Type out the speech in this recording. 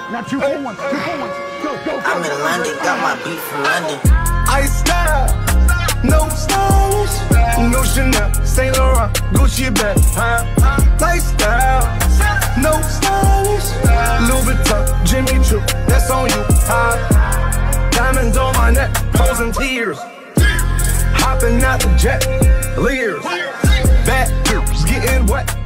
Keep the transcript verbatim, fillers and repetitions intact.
Now two for one, two for one. Go, go, go. I'm in London, got my beat from London. Ice style, no stylish, no Chanel, Saint Laurent, Gucci bag, huh? Lifestyle, no stylish, Louis Vuitton, Jimmy Choo, that's on you, huh? Diamonds on my neck, posing tears, hopping out the jet, leers, bad girls getting wet.